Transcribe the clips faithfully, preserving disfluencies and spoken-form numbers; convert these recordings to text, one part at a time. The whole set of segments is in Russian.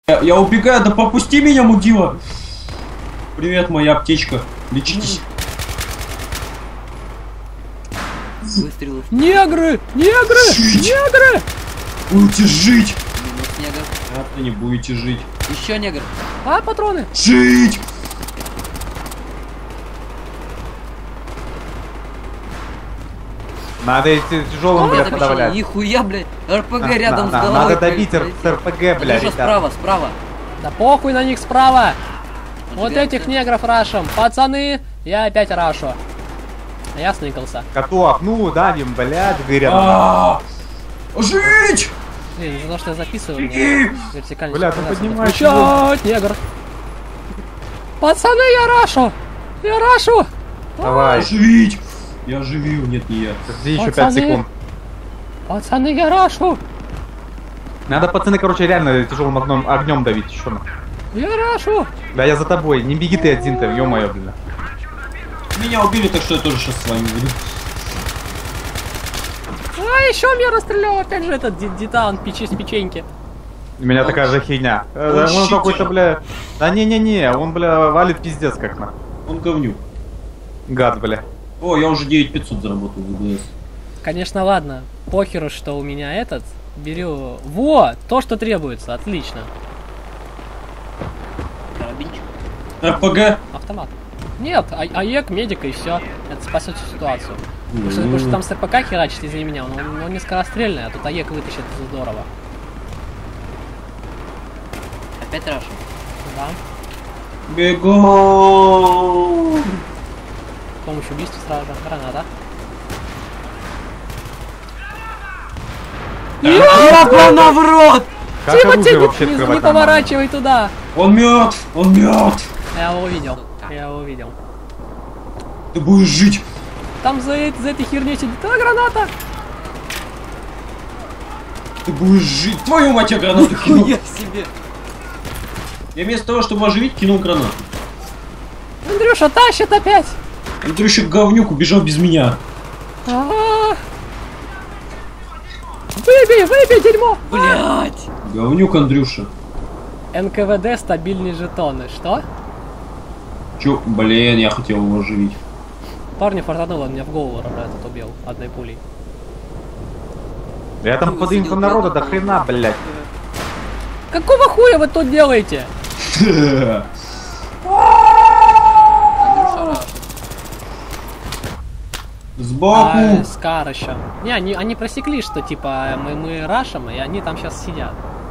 Я, я убегаю, да пропусти меня, мудила! Привет, моя аптечка. Лечитесь. Выстрелов. Негры! Негры! Жить! Негры! Будете жить! Минус негр. А-то не будете жить. Еще негр. А, патроны? Жить! Надо эти тяжелым, блядь, подавлять. Нихуя, блядь. РПГ На- рядом на- с на- головой. Надо добить пролетел. с РПГ, блядь, Андрюша, ребят. справа, справа. Да похуй на них справа! Он Вот тебя- этих негров рашем. Пацаны, я опять рашу. Я сныкался. Котов, ну давим, блядь, говорят. А, жить! Блин, из-за того, что я записываю, у Беги! меня вертикально. Бля, ты синхронизация. поднимаешь Включать, негр! Пацаны, я рашу! Я рашу! Давай, Оживить! Я оживил, нет, не я. жди еще пять Пацаны. секунд. Пацаны, я рашу! Надо, пацаны, короче, реально тяжелым огнем, огнем давить еще. Я рашу! Да я за тобой, не беги ты один-то, ё-моё, блин. Меня убили, так что я тоже сейчас с вами буду. А, еще меня расстрелял опять же этот ди- Дитан печи с печеньки. У меня такая же херня. Э, Он Он щитер. какой-то, бля... Да не-не-не, он, бля, валит пиздец как на. Он говнюк. Гад, бля. О, я уже девять тысяч пятьсот заработал в ВГС. Конечно, ладно. Похеру, что у меня этот. Беру... Во! То, что требуется. Отлично. Карабинчик. РПГ? Автомат. Нет, а АЕК, медика и все. Это спасет всю ситуацию. Потому что, Ну. потому что там с РПК херачит, извини меня, он, он, он не скорострельный, а тут АЕК вытащит здорово. Опять Раша. Да. Бегом! С помощью убийства сразу же. Граната. Ёбана в рот! Как Типа, оружие типа, вообще не, открывать не нормально? поворачивай туда. Он мертв! Он мертв! Я его увидел. Я его увидел. Ты будешь жить! Там за, эт- за этой херней сидит. А, граната! Ты будешь жить! Твою мать, я гранату кинул! Нихуя себе! Я вместо того, чтобы оживить, кинул гранату. Андрюша тащит опять! Андрюша говнюк убежал без меня. А-а-а. Выбей, выбей, дерьмо! Блять! Говнюк Андрюша. эн ка вэ дэ стабильные жетоны. Что? Чё? Блин, я хотел его оживить. Парня фартануло, меня в голову этот убил одной пулей. Я там под инфо народа до хрена, блядь. Какого хуя вы тут делаете? Андрюша Раша. Сбоку! А, Скар еще. Не, они, они просекли, что типа мы, мы рашем, и они там сейчас сидят.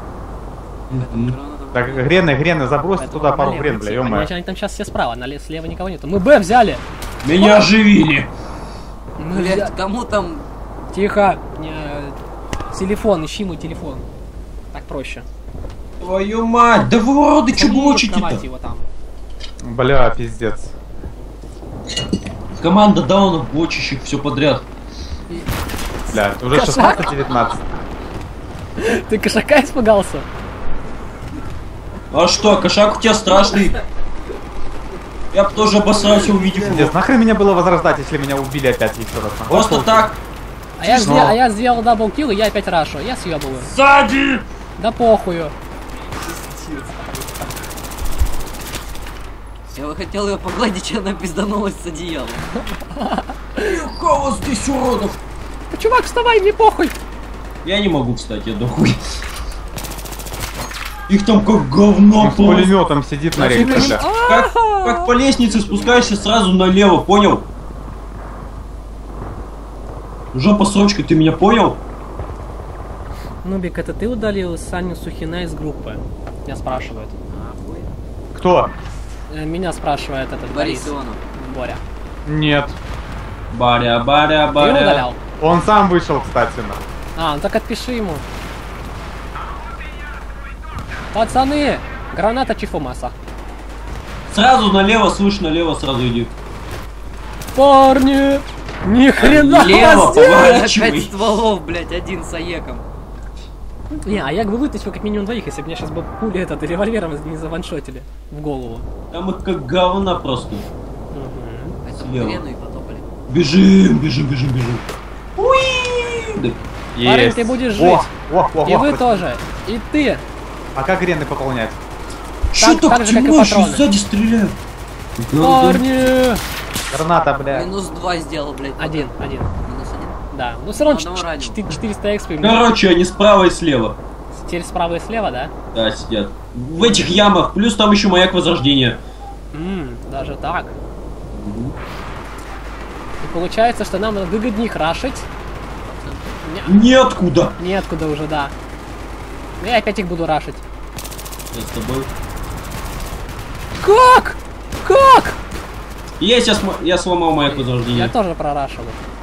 Так, грены, грены, забрось Поэтому туда пару налево грен, идти. бля, ё-моё. Они, они там сейчас все справа, налево, слева никого нету. Мы Б взяли! Меня оживили! Мы взя- Блять, кому там... Тихо! Не, телефон, ищи мой телефон. Так проще. Твою мать! Да вы уроды, чё блочите-то? Кровати его там. Бля, пиздец. Команда даунов, блочащих все подряд. Бля, уже шестнадцать девятнадцать. Ты кошака испугался? А что, кошак у тебя страшный? Я бы тоже обосрался, увидев Пиздец, его. нахрен меня было возрождать, если меня убили опять еще раз? нахуй? Просто так. А я, Ну. сделал, а я сделал даблкил, и я опять рашу. Я съебываю. Сзади! Да похую. Я бы хотел ее погладить, и она пизданулась с одеяла. Какого здесь уродов? Да, чувак, вставай, мне похуй. Я не могу встать, я дохуй. Их там как говно Он с просто. пулеметом сидит на рейде, бля. Как, как по лестнице спускаешься сразу налево, понял? Жопа срочка, ты меня понял? Нубик, это ты удалил Саню Сухина из группы? Меня спрашивают. Кто? Э, Меня спрашивает этот Борис Борис. Иванов. Боря. Нет. Баря, баря, Ты баря. удалял? Он сам вышел, кстати, на. А, ну так отпиши ему. Пацаны, граната Чифумаса. Сразу налево, слышь, налево сразу иди. Парни! Ни хрена Лево, себе! поворачивай. Пять стволов, блять, один с аеком. Не, а я бы вытащил как минимум двоих, если бы меня сейчас бы пули этот револьвером не заваншотили в голову. Там их как говна просто. Мгм. Поэтому Слева. грену и потопали. Бежим, бежим, бежим, бежим. Уи! Да, Парень, ты будешь О, жить. о, о, И о, вы о. тоже. И ты. А как грены пополнять? Что так так же, как и темно, еще патроны. сзади стреляют. Парни! Граната, блядь. Минус два сделал, блядь. Один, один. Минус один. Да. Ну все равно Одного ранил. ч- четыреста экспи. Короче, они справа и слева. Теперь справа и слева, да? Да, сидят. В этих ямах. Плюс там еще маяк возрождения. Ммм, даже так. И получается, что нам выгоднее их рашить. Ниоткуда. Неоткуда уже, да. Ну, я опять их буду рашить. Я с тобой. Как? Как? Я сейчас я сломал маяк Я возрождения. тоже прорашил.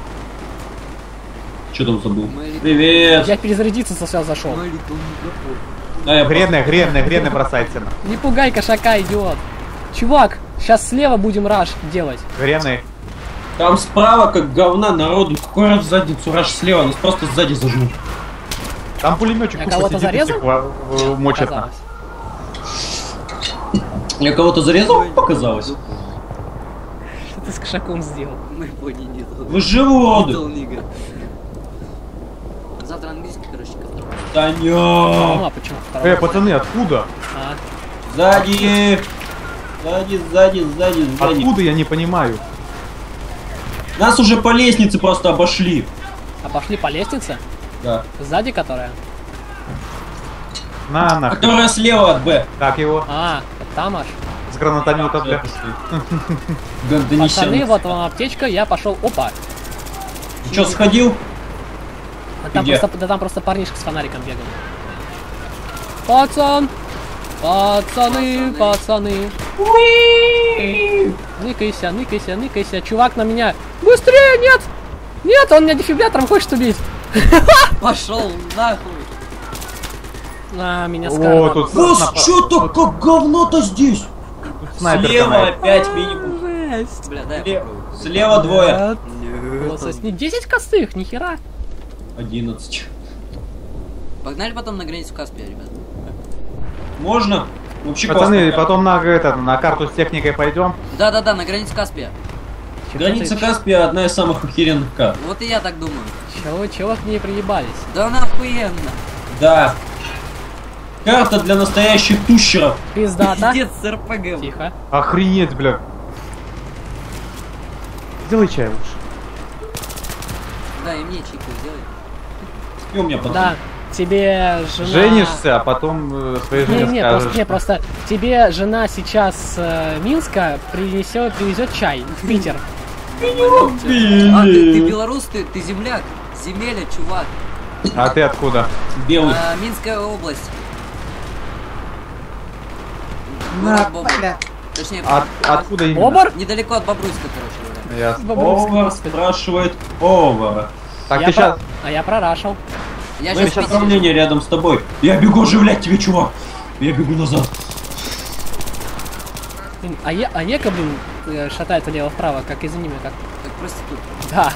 Что там забыл? Мы летим. Привет. Я перезарядиться со все зашел. Мой летун микрофон. А, я Грены, грены, грены бросайте. на. Не пугай кошака, идиот. Чувак, сейчас слева будем раш делать. Грены. Там справа как говна народу. Какой раз в задницу, раш слева, нас просто сзади зажмут. Там пулеметчик Я тупо кого-то сидит и зарезал? всех во- в- мочит. на. Показалось. Я кого-то зарезал? Показалось. Что ты с кошаком сделал? Мы пони не дал. Вы живы, уроды? Дал нига. Завтра английский, короче, ко второму. Ну, Таня! а почему Э, второго? пацаны, откуда? А, Сзади! Сзади, сзади, сзади, сзади. Откуда, я не понимаю. Нас уже по лестнице просто обошли. а пошли по лестнице? Да. Сзади которая? На, нахуй. Которая слева от Б. Как его? А, вот там аж. С гранатомета, бля. Пацаны, вот вам аптечка, я пошел. Опа! Че, сходил? А там Где? просто, да там просто парнишка с фонариком бегал. Пацан! Пацаны, пацаны. Ныкайся, ныкайся, ныкайся. Чувак на меня. Быстрее, нет! Нет, он меня дефибрятором хочет убить. Пошел нахуй. А, меня О, скармал. тут Вас снап- что-то как говно-то здесь. снайперка Слева на- опять минимум. Жесть. Бля, дай я Сле- попробую. Слева двое. Лосось. Не десять костых, нихера. Одиннадцать. Погнали потом на границу Каспия, ребят. Можно? Вообще Пацаны, классно. потом на, это, на карту с техникой пойдем. Да-да-да, на границу Каспия. Граница Каспия одна из самых охеренных карт. Вот и я так думаю. Чего, чего к ней приебались? Да она охуенно. Да. Карта для настоящих тущеров. Пиздата. Пиздец с РПГ. Тихо. Охренеть, бля. Сделай чай лучше. Да, и мне чайку сделай. И у меня потом. Да, тебе жена... Женишься, а потом э, своей Не, жене не, скажешь. просто, не, просто тебе жена сейчас с э, Минска принесет, привезет чай в Питер. А, ты, ты белорус, ты, ты земляк. Земеля, чувак. А ты откуда? Белый. А, Минская область. Город Бобр. Точнее, От, откуда именно? Бобр? недалеко от Бобруйска, короче говоря. Ясно. Бобровский, Повар господи. спрашивает повара. Так, Я ты сейчас... про- А я прорашил. Я Мы сейчас сейчас управление рядом с тобой. Я бегу оживлять тебя, чувак. Я бегу назад. Блин, А, е, а Ека, блин, э, шатается лево-вправо, как из аниме, как. как проститут. Да.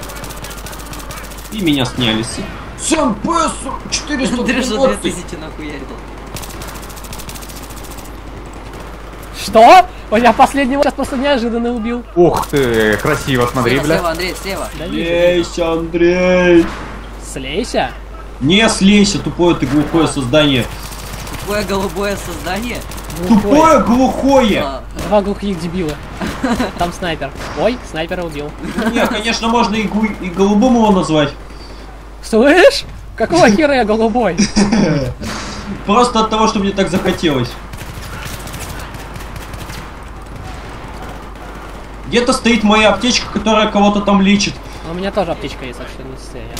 И меня сняли с... Сэм Пэссу четыреста Андрюша две двадцать. тысячи нахуярил. Что? Ой, я последнего сейчас просто неожиданно убил. Ух ты, красиво, смотри, Слева, бля. слева, Андрей, слева. Да вижу. Слейся, Андрей. Слейся. Не слейся, тупое ты глухое создание. Тупое голубое создание. Глухой. Тупое глухое. А, Два глухих дебила. Там снайпер. Ой, снайпера убил. Не, конечно, можно и, гу- и голубым его назвать. Слышь? Какого хера я голубой? Просто от того, что мне так захотелось. Где-то стоит моя аптечка, которая кого-то там лечит. У меня тоже аптечка есть, так что не стреляй.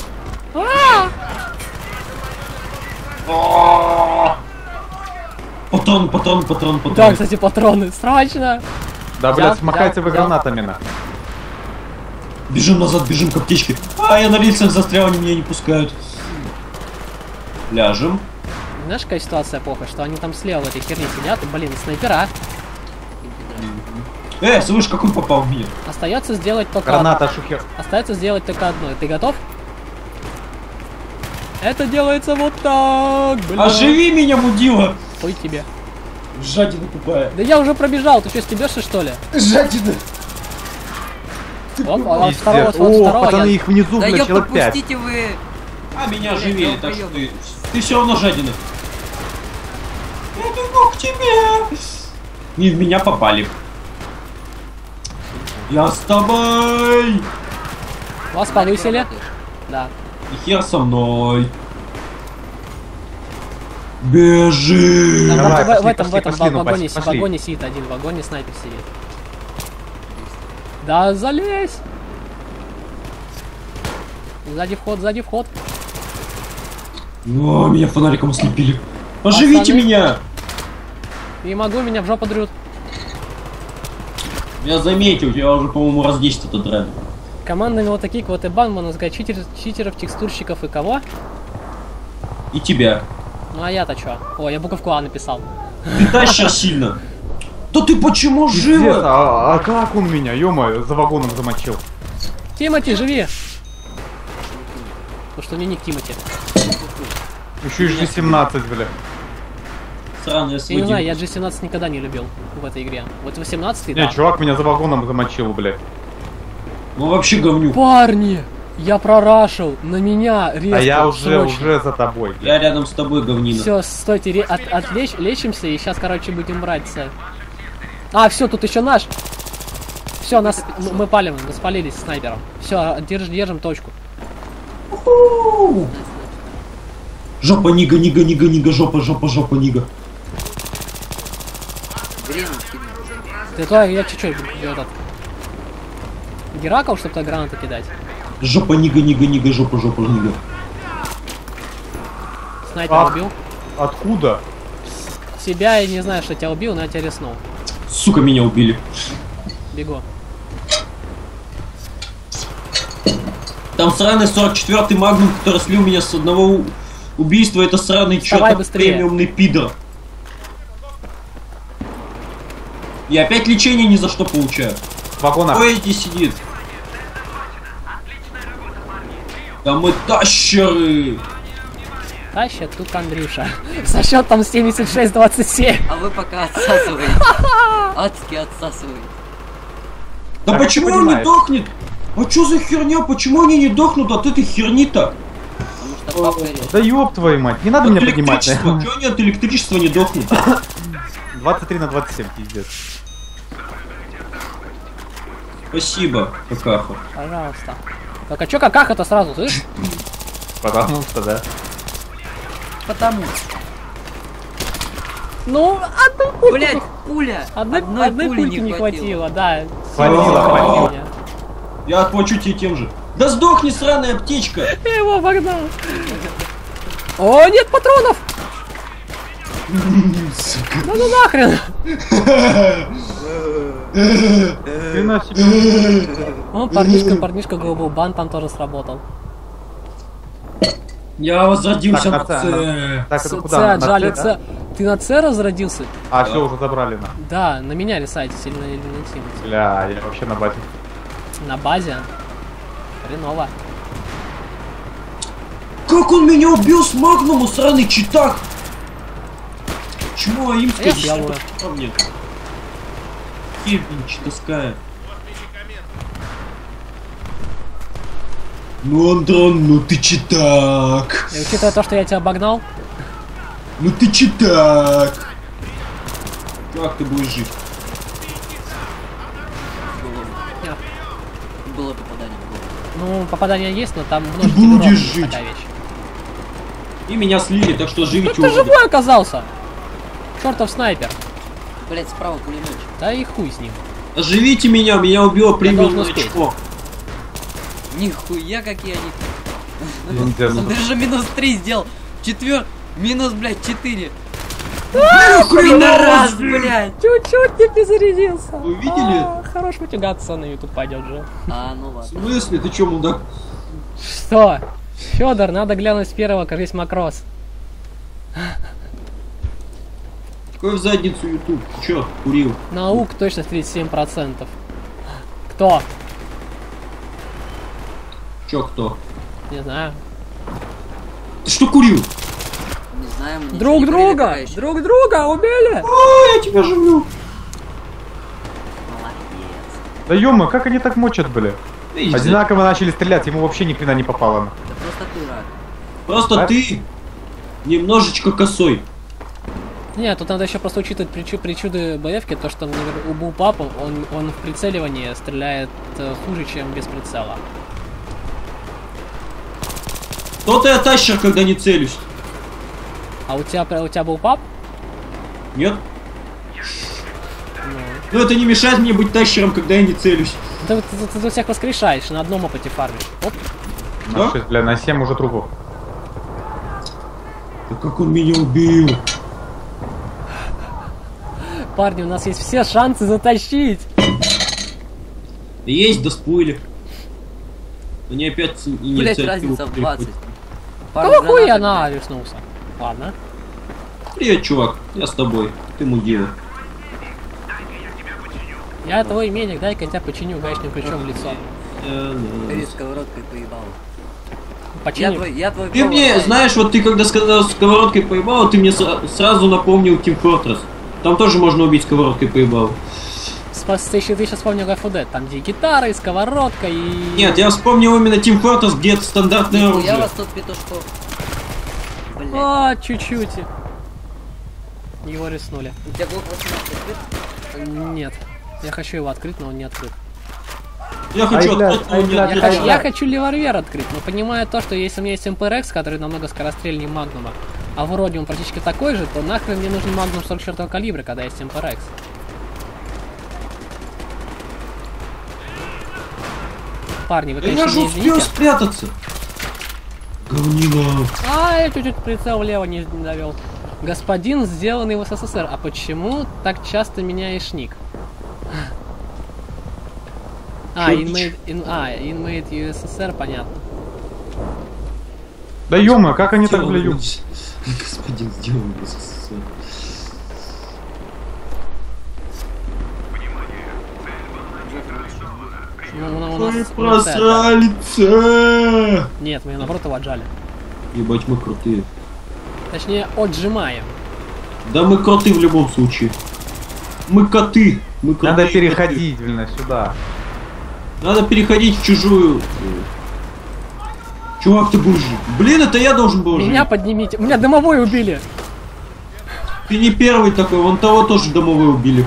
Патрон, патрон, патрон, Да, патрон. кстати, патроны. Срочно. Да, Взял, блядь, смахайте взял, вы взял. гранатами, на. Бежим назад, бежим к аптечке. А, я на рельсах застрял, они меня не пускают. Ляжем. Знаешь, какая ситуация плохо, что они там слева в этой херне сидят, и, блин, снайпера. Э, слышь, какой попал в меня? Остается сделать только Граната, шухер. Остается сделать только одно. Ты готов? Это делается вот так. Блин. Оживи меня, мудила! Ой тебе. Жадина тупая. Да я уже пробежал, ты что, стебешься, что ли? Жадина! Оп, а от Пиздец. второго, от О, второго пацаны, я... их внизу, да блядь, ёпта, человек пять. пустите вы. А меня оживили, так что ты... Ты все равно жадина. к тебе. И в меня попали. Я с тобой. Вас повысили? Да. И хер со мной. Бежи. Там, Давай, в, пошли, в этом, в пошли, этом пошли, ну, вагоне, пошли, в вагоне сидит один, в вагоне снайпер сидит. Да, залезь! Сзади вход, сзади вход. О, меня фонариком ослепили. Оживите Пацаны. меня. Не могу, меня в жопу дрют. Я заметил, я уже, по-моему, раз десять этот драйв. Командами вот таких вот и бан, можно сказать, читер, читеров, текстурщиков и кого? И тебя. Ну а я-то чё? О, я буковку А написал. Ты тащишь сильно. Да ты почему Пиздец, жива? а, а как он меня, ё-моё, за вагоном замочил? Тимати, живи! Потому что у меня ник Тимати. Еще и джи семнадцать, бля. Сраная Я не сводина. знаю, я джи семнадцать никогда не любил в этой игре. Вот восемнадцатый, Не, да. чувак меня за вагоном замочил, бля. Ну вообще говнюк. Парни! Я прорашил, на меня резко. А я уже, срочно. уже за тобой. бля. Я рядом с тобой, говнина. Все, стойте, ре- от, отлеч- лечимся и сейчас, короче, будем брать цель. А, все, тут еще наш. Все, нас м- мы палим, мы спалились с снайпером. Все, держ, держим точку. Уху. Жопа, нига, нига, нига, нига, жопа, жопа, жопа, нига. Грену скинул. Ты то, я чуть-чуть этот. Геракл, чтобы туда гранаты кидать. Жопа, нига, нига, нига, жопа, жопа, нига. Снайпер Ах. убил. Откуда? Себя я не знаю, что тебя убил, но я тебя резнул. Сука, меня убили. Бегу. Там сраный сорок четвёртый магнум, который слил меня с одного у- убийства. Это сраный Вставай чёртов быстрее. премиумный пидор. Я опять лечение ни за что получаю. В вагонах. Кто эти сидит? Да мы тащеры. Тащит тут Андрюша. Со счетом семьдесят шесть двадцать семь. А вы пока отсасываете. Адски отсасываете. Да А как почему ты он не понимаешь? дохнет? А чё за херня? Почему они не дохнут от этой херни-то? Потому что папка режет. Да ёб твою мать, не надо От меня поднимать. электричества. Чё они от электричества не дохнут? двадцать три на двадцать семь, пиздец. Спасибо, какаха. Пожалуйста. Так, а чё какаха-то сразу, слышь? Потому что, да. Потому. Ну, одной пульки Блять, не- пуля. Одной, Одной одной пули пульки не хватило, да. Хватило, Всё, хватило. меня. Я отплачу тебе тем же. Да сдохни, сраная аптечка! Я его обогнал. О, нет патронов! Ну ну нахрен! Ты на себе. О, парнишка, парнишка голубой бан там тоже сработал. Я возродился Так, на на С, С. Так, С, это С куда? На отжали, С, да? С. Ты на С разродился? А, все, уже забрали на. Да, на меня рисайте, сильно или на Тимати. Бля, я вообще на базе. На базе. Хреново. Как он меня убил с магнума, сраный читак? Чему аимская Я белую. мне? Кирпич таскает. Ну, Андрон, ну ты читак. И учитывая то, что я тебя обогнал, Ну ты читак. Как ты будешь жить? нет. Было попадание в голову. Ну, попадание есть, но там будешь множество урона, жить. такая вещь. И меня слили, так что живите Кто-то уже. живой оказался! Чертов снайпер. Блять, справа пулемет. Да и хуй с ним. Живите меня, меня убило премиум должен успеть. очко. Нихуя какие они. Ниндзя. Он даже минус три сделал. Четвер... Минус, блядь, четыре. Хрена Раз, блядь. Чуть-чуть не перезарядился. Вы видели? А, хорош матюгаться, на YouTube пойдет же. А, ну В ладно. смысле? Ты чё, мудак? Что? Федор, надо глянуть с первого, как есть макрос. Какой в задницу YouTube? Ты чё, курил? Наук точно тридцать семь процентов. Кто? Чё, кто? Не знаю. Ты что курил? Не знаю, мы ничего Друг не курили друга! пока еще. Друг друга убили! А, я тебя живу. Молодец. Да ё как они так мочат, бля? Иди. Одинаково начали стрелять, ему вообще ни хрена не попало. Да просто ты рак. Просто А? ты немножечко косой. Нет, тут надо еще просто учитывать причу- причуды боевки, то что, например, у Булпапа он, он в прицеливании стреляет э, хуже, чем без прицела. То-то я тащер, когда не целюсь. А у тебя, у тебя Булпап? Нет? Ну. Но это не мешает мне быть тащером, когда я не целюсь. Ты, ты, ты, ты, ты всех воскрешаешь, на одном опыте фармишь. Оп. Да? На шесть, бля, на семь уже трупов. Да как он меня убил? Парни, у нас есть все шансы затащить. Есть, да спуили. Они опять Блять, инициативу разница в перехватили. двадцать. Кого хуя на рехнулся? Ладно. Привет, чувак, я с тобой. Ты мудила. Я твой именник, дай-ка я тебя починю гаечным ключом в лицо. Ты сковородкой поебал. Я Починю. твой, я твой Ты мне, повар. знаешь, вот ты когда сказал сковородкой поебал, ты мне сра- сразу напомнил Team Fortress. Там тоже можно убить сковородкой поебал. Спас, ты, еще- ты сейчас вспомнил Left фор Dead. Там где и гитара, и сковородка, и... Нет, я вспомнил именно Team Fortress, где это стандартное Я оружие. вас тут петушков. Блять. А, чуть-чуть. Его риснули. У тебя блок восемнадцать открыт? Нет. Я хочу его открыть, но он не открыт. Я хочу Ай, блядь, открыть, но ай, не блядь, Я открыть. хочу, я хочу леварвер открыть, но понимая то, что если у меня есть эм пэ эр икс, который намного скорострельнее Магнума, а вроде он практически такой же, то нахрен мне нужен Магнум сорок четвёртого калибра, когда есть эм пэ эр икс. Парни, вы, Да конечно, я же не успел извините. спрятаться. Говнина. А, я чуть-чуть прицел влево не не довел. Господин, сделанный в эс эс эс эр. А почему так часто меняешь ник? А, Чё, inmate, in, а, inmate ю эс эс эр, понятно. Да ё как они так, бля, ё- Господин, сделал в СССР. Ну, у нас- у Вы нас просрали. Нет, мы наоборот его отжали. Ебать, мы крутые. Точнее, отжимаем. Да мы коты в любом случае. Мы коты. Мы крутые Надо коты. переходить, блин, сюда. Надо переходить в чужую. Чувак, ты будешь жить. Блин, это я должен был Меня жить. поднимите. У меня дымовой убили. Ты не первый такой, вон того тоже домовой убили.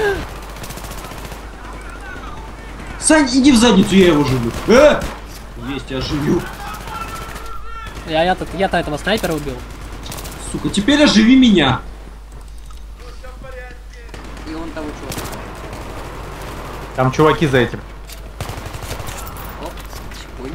Сань, иди в задницу, я его живу. Э! Есть, я живу. Я, я, тут- я-то этого снайпера убил. Сука, теперь оживи меня. И он того чувака. Там чуваки за этим. Оп, чпунь.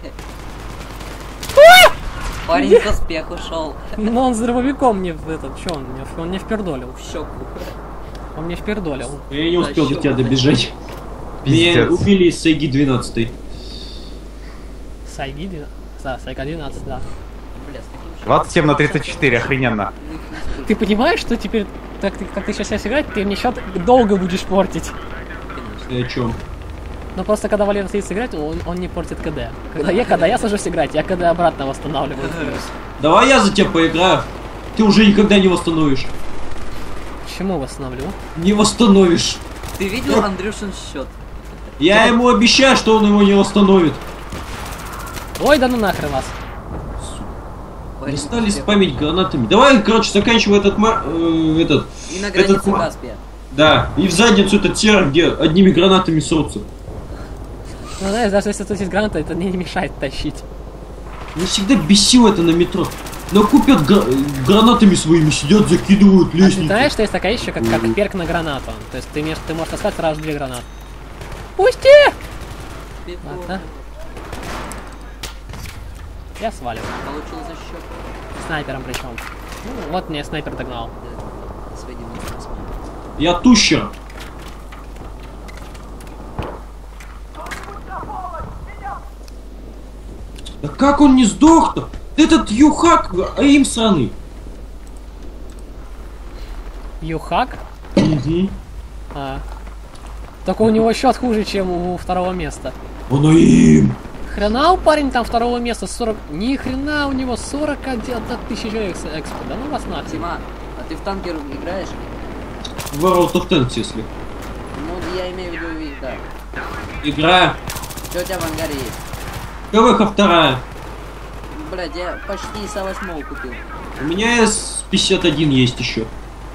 Парень с успех ушел. Но он с дробовиком мне в этот. Че он мне? Он мне впердолил. В щеку. Он мне впердолил. Я не успел до Да, тебя щёлка. добежать. Меня Пиздец. убили из Сайги двенадцать. Сайги двенадцать. Да, Сайга двенадцать, да. Бля, с таким щёком. двадцать семь на тридцать четыре, охрененно. Ты понимаешь, что теперь, так, ты, как ты сейчас играть, ты мне счет долго будешь портить. Ты о чем? Но просто когда Валера садится играть, он, он не портит КД. Когда я, когда я сажусь играть, я КД обратно восстанавливаю. Давай я за тебя поиграю. Ты уже никогда не восстановишь. Чему восстанавливаю? Не восстановишь. Ты видел Андрюшин счет? Я ему обещаю, что он его не восстановит. Ой, да ну нахрен вас. Парень с Достали успехом. спамить гранатами. Давай, короче, заканчивай этот ма- э, этот. И на этот границе ма- Каспия. Да, и в задницу этот серый, где одними гранатами срутся. Ну знаешь, даже если тут есть граната, это мне не мешает тащить. Меня всегда бесило это на метро. Накупят гра- гранатами своими, сидят, закидывают А ты лестницу. знаешь, что есть такая еще, как, как перк на гранату? То есть ты, имеешь, ты можешь таскать сразу две гранаты. Пусти! Ладно. Я сваливаю. Получил за щеку. Снайпером причем. Ну, вот мне снайпер догнал. Да. Свои девяносто восемь. Я тущер. Да как он не сдох-то? Этот Юхак, а им сраный. Юхак? Угу. А. Только у него счет хуже, чем у второго места. Он им. Хрена у парень там второго места сорок... Ни хрена у него сорок один тысяча экс- экспо. Да ну вас нахрен. Тима, а ты в танкер играешь? В World of Tanks, если. Ну, я имею в виду, и- да. Игра. Что у тебя в ангаре есть? КВХ вторая. Блядь, я почти эс восемь купил. У меня эс пятьдесят один есть еще.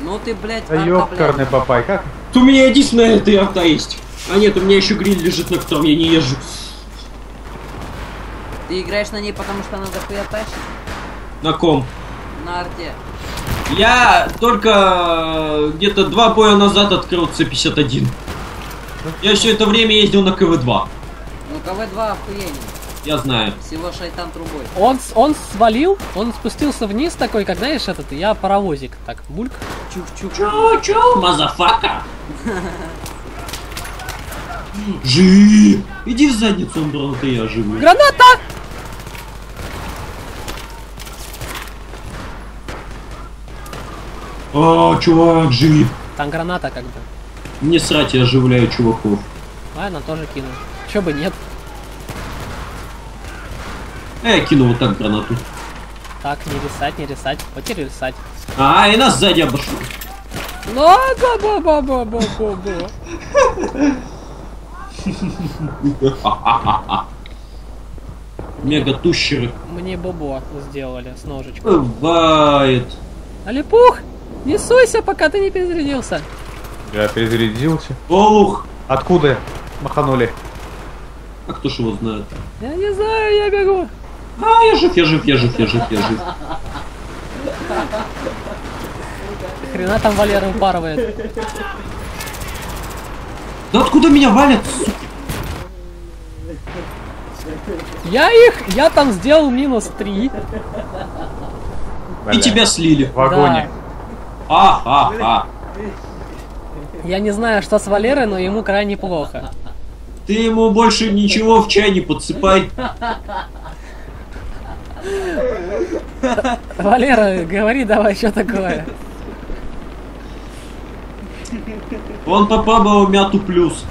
Ну ты, блядь, Да арта, ёпкарный блядь. бабай, как? У меня единственная этой арта есть. А нет, у меня еще гриль лежит, на котором я не езжу. Ты играешь на ней, потому что она дохуя тащит? На ком? На арте. Я только где-то два боя назад открыл Ц пятьдесят один. Я все это время ездил на К В два. Ну КВ два охуенный. Я знаю. Всего шайтан трубой. Он, с- он свалил, он спустился вниз такой, как знаешь, этот, я паровозик. Так, бульк. Чух-чух. Чё-чё, мазафака? Живи! Иди в задницу, Умбран, ты я живу. Граната! А, чувак, живи. Там граната как бы. Не срать, я оживляю чуваков. Ладно, тоже кину. Чё бы нет. А я кину вот так гранату. Так, не рисать, не рисать. Потерь рисать. А, и нас сзади обошло. Ну, ба-ба-ба-ба-ба-ба-ба. Мега тущеры. Мне бобо сделали с ножичком. Бывает. Алипух, не суйся, пока ты не перезарядился. Я перезарядился. Олух. Откуда маханули? А кто ж его знает? Я не знаю, я бегу. А, я жив, я жив, я жив, я жив, я жив. Хрена там Валера упарывает. Да откуда меня валят, сука? Я их, я там сделал минус три. И Бля, тебя слили. в вагоне. А-а-а. Я не знаю, что с Валерой, но ему крайне плохо. Ты ему больше ничего в чай не подсыпай. Валера, говори давай, что такое. Он попробовал мяту плюс.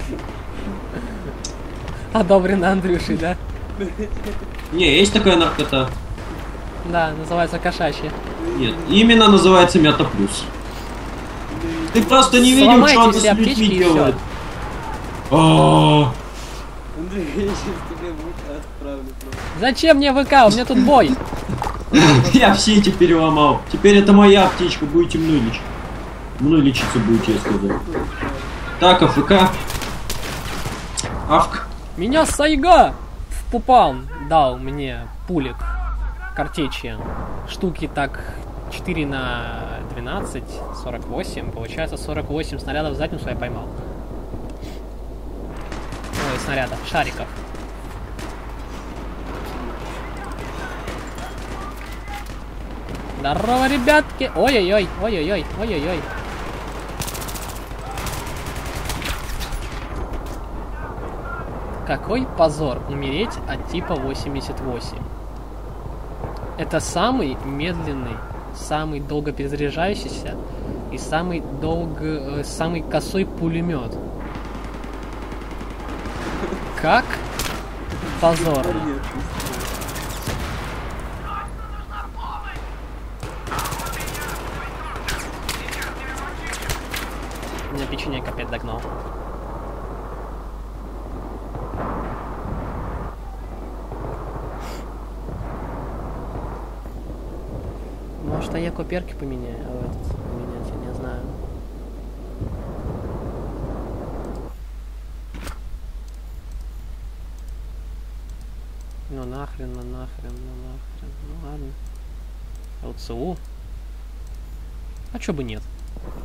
Одобрено Андрюшей, да? Не, есть такая наркота? Да, называется кошачья. Нет, именно называется мята плюс. Ты просто не видел, Сломайте что он все с людьми аптечки и делает. А, Андрей, я сейчас тебе в отправлю. Зачем мне ВК? У меня тут бой. Я все эти переломал. Теперь это моя аптечка, будете мной лечить. Мной лечиться будете, я сказал. Так, АФК. Авк. Меня Сайга в пупан дал мне пулик. Картечи. Штуки так четыре на двенадцать, сорок восемь. Получается сорок восемь снарядов в задницу я поймал. Ой, снарядов, шариков. Здорово, ребятки! Ой-ой-ой, ой-ой-ой, ой-ой-ой. Какой позор умереть от типа восемьдесят восемь. Это самый медленный, самый долго перезаряжающийся и самый долго, э, самый косой пулемет. Как позорно. Меня печенек опять догнал. Может, а я коперки поменяю, а этот поменять, я не знаю. Ну нахрен, ну нахрен, ну нахрен, ну ладно. ЛЦУ? А чё бы нет?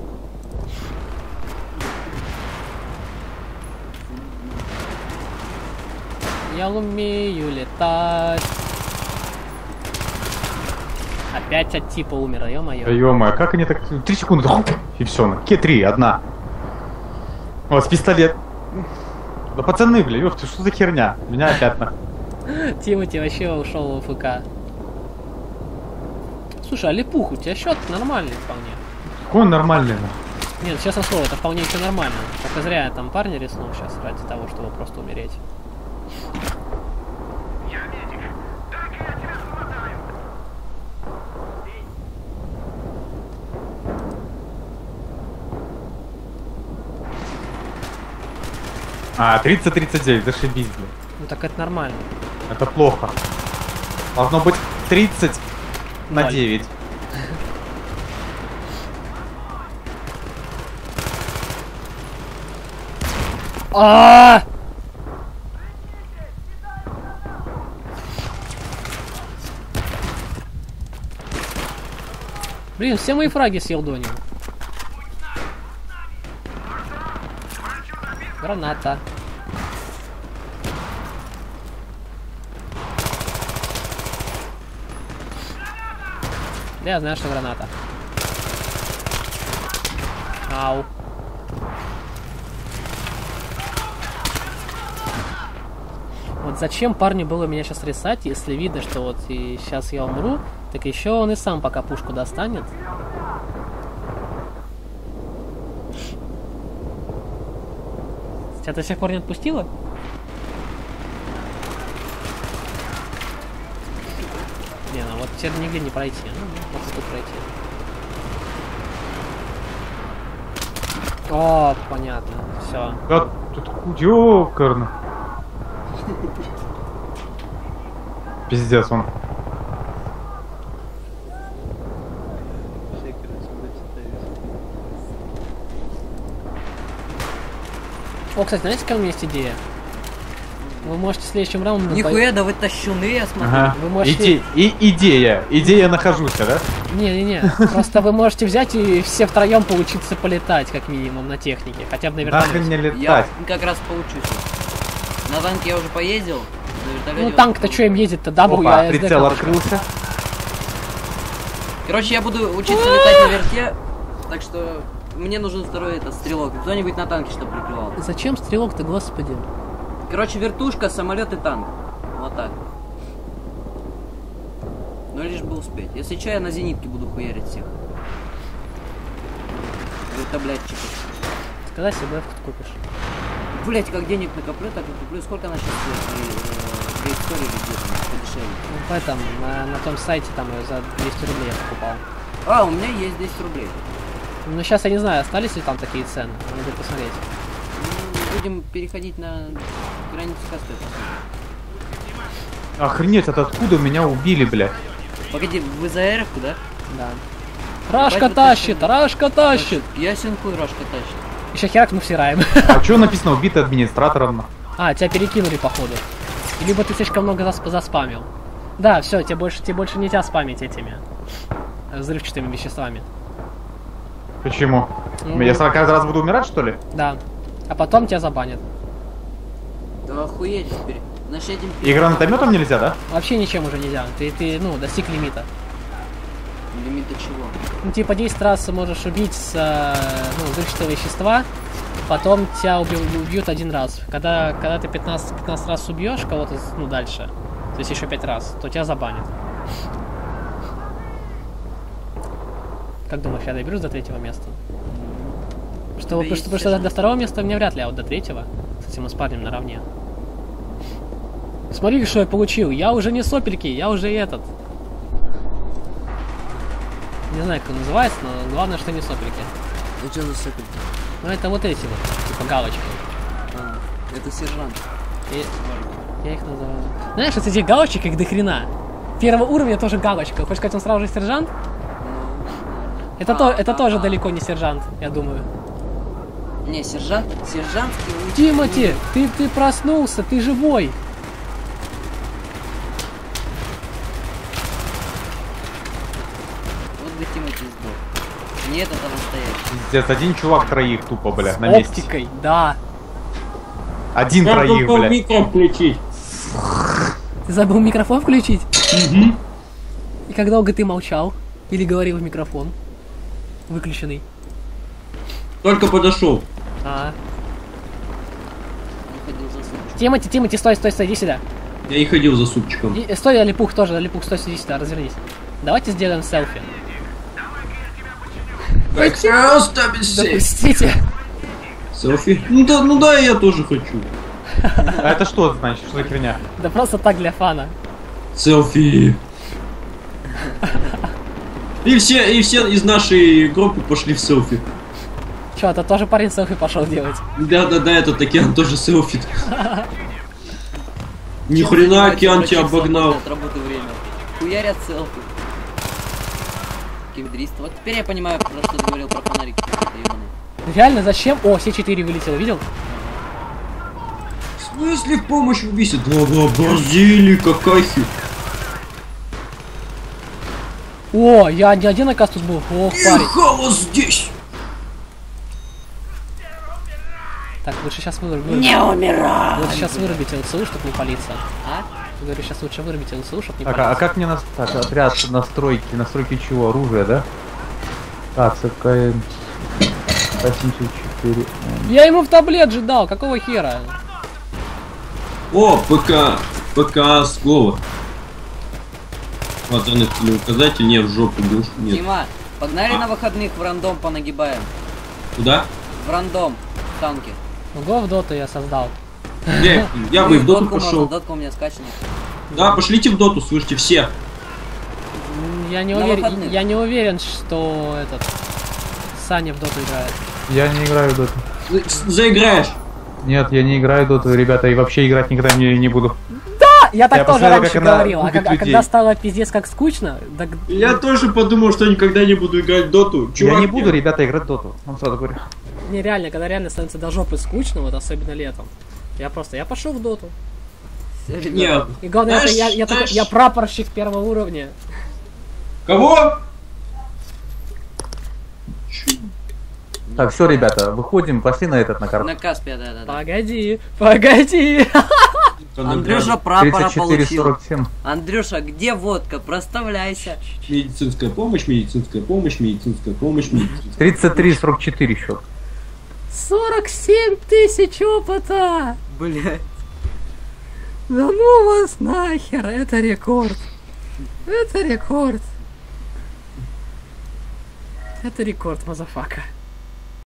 Я умею летать. Опять от типа умер, Да ё-моё. ё-моё, как они так... Три секунды, хуп, и все, на Ке три, одна. Вот, с пистолет. Да пацаны, бля, ёпты, что за херня? Меня опять на... Тимати вообще ушел в ФК. Слушай, а Лепух, у тебя счет нормальный вполне. Какой он нормальный, на? Нет, честно слово, это вполне еще нормально. Только зря я там парня рискнул сейчас ради того, чтобы просто умереть. А, тридцать тридцать девять, зашибись, бля. Ну так это нормально. Это плохо. Должно быть тридцать на Ноль. девять. А! Блин, все мои фраги съел Донин. Граната. Да, я знаю, что граната. Ау. Вот зачем парню было меня сейчас рисать, если видно, что вот и сейчас я умру, так еще он и сам пока пушку достанет. Тебя до сих пор не отпустила? Не, ну вот теперь нигде не пройти. Ну, просто тут пройти. О, понятно. Все. Да, тут кудёкарно. Пиздец он. О, кстати, знаете, какая у меня есть идея? Вы можете в следующем раунде... Нихуя, да вы тащуны, я смотрю. Ага. Вы можете... Иде... И идея. Идея нахожусь, да? Не-не-не, просто вы можете взять и все втроем поучиться полетать, как минимум, на технике. Хотя бы на Нахрен вертолете. мне Я летать. как раз поучусь. На танке я уже поездил. на вертолете Ну танк-то что им ездит-то? Да, Опа, я прицел открылся. Короче, я буду учиться летать на верте, так что мне нужен второй этот стрелок. Кто-нибудь на танке, чтобы прикрывал. Зачем стрелок-то, господи? Короче, вертушка, самолет и танк. Вот так. Ну лишь бы успеть. Если что, я на зенитке буду хуярить всех. Вертоблядчиков. Когда себе купишь? Блять, как денег накоплю, так и куплю. Сколько она сейчас стоит? При, при истории или где-то подешевле? Ну, в этом, на, на том сайте там ее за двести рублей я покупал. А, у меня есть десять рублей. Ну сейчас я не знаю, остались ли там такие цены. Надо посмотреть. Ну, будем переходить на границу касты. Охренеть, это откуда меня убили, блядь? Погоди, вы за эрку, да? Да. Рашка Давай тащит, потащим. Рашка тащит. Ясен хуй, Рашка тащит. Еще херак мы всираем. А что написано убитый администратором? А, тебя перекинули, походу. Либо ты слишком много засп заспамил. Да, все, тебе больше, тебе больше нельзя спамить этими взрывчатыми веществами. Почему? Ну, Я каждый раз буду умирать, что ли? Да. А потом тебя забанят. Да охуеть теперь. Значит, этим... И гранатометом нельзя, да? Вообще ничем уже нельзя. Ты, ты, ну, достиг лимита. Лимита чего? Ну, типа десять раз можешь убить с, э, ну, взрывчатого вещества, потом тебя убьют, убьют один раз. Когда, когда ты пятнадцать, пятнадцать раз убьешь кого-то, ну, дальше, то есть еще пять раз, то тебя забанят. Как думаешь, я доберусь до третьего места? Что, Да потому, есть что, потому что до второго места мне вряд ли, а вот до третьего, кстати, мы с парнем наравне. Смотри, что я получил. Я уже не сопельки, я уже этот. Не знаю, как он называется, но главное, что не сопельки. Ну что за сопельки? Ну это вот эти вот, типа галочки. А, это сержант. И я их называю. Знаешь, вот этих галочек их до хрена. Первого уровня тоже галочка. Хочешь сказать, он сразу же сержант? Это, то, это тоже далеко не сержант, я думаю. Не, сержант, сержантский уровень. Тимати, ты, ты проснулся, ты живой. Вот бы Тимати сдох. Не этот, а настоящий. Пиздец, один чувак троих тупо, бля, С на месте. оптикой, да. Один Как троих, бы бля. микро включить? Ты забыл микрофон включить? Угу. И как долго ты молчал? Или говорил в микрофон? Выключенный. Только подошел. А. Он ходил за сутки. Тимати, Тимати, стой, стой, стой, иди сюда. Я и ходил за супчиком. И, стой, Липух тоже, Липух, стой, иди сюда, развернись. Давайте сделаем селфи. Допустите. Селфи? Ну да, ну да, я тоже хочу. А это что значит? Что за херня? Да просто так для фана. Селфи. И все, и все из нашей группы пошли в селфи. Че, это тоже парень селфи пошел делать? Да-да-да, этот океан тоже селфи. Ни хрена океан тебя обогнал. От работы время. Хуярят селфи. Кибдрист. Вот теперь я понимаю, про что ты говорил про фонарики. Реально, зачем? О, С четыре вылетело, видел? Ну если в помощь висит, да вообразили, какая хи. О, я не один, оказывается, тут был. Ох, парень. Ехала здесь! Так, лучше сейчас вырубить. Не умирай! Лучше сейчас вырубить ЛСУ, чтобы не палиться. А? Говорю, сейчас лучше вырубить ЛСУ, чтобы не Так, а, палиться. а как мне нас... Так, отряд, настройки, настройки чего? Оружия, да? Так, СКН... семьдесят четыре. Я ему в таблет же дал, какого хера? О, ПК, ПК слово. Пацаны, указатель, не в жопу душ, нет. Дима, погнали на выходных в рандом понагибаем. Куда? В рандом. В танке. Ого, в доту я создал. Не, я бы и в доту пошел. Дотку у меня скачана. Да, пошлите в доту, слышите, все. М, Я не На уверен, выходных. я не уверен, что этот Саня в доту играет. Я не играю в доту. Заиграешь. Нет, я не играю в доту, ребята, и вообще играть никогда не, не буду. А, я так Я тоже посмотрел, раньше как она говорил, а, губит как- а людей. когда стало пиздец как скучно, так... Я тоже подумал, что никогда не буду играть в доту. Чувак, я не буду, ребята, играть в доту. Вам сразу говорю. нереально, когда реально становится до жопы скучно, вот особенно летом. Я просто, я пошел в доту. Нет. И главное, это я, я, Знаешь, такой- я прапорщик первого уровня. Кого? Так, все, ребята, выходим, пошли на этот, на карту. На Каспия, да-да-да. Погоди, погоди. Андрюша прапора тридцать четыре получил. сорок семь. Андрюша, где водка? Проставляйся. Медицинская помощь, медицинская помощь, медицинская помощь, медицинская тридцать три сорок четыре счет. сорок семь тысяч опыта! Блять. Да ну вас нахер, это рекорд. Это рекорд. Это рекорд, мазафака.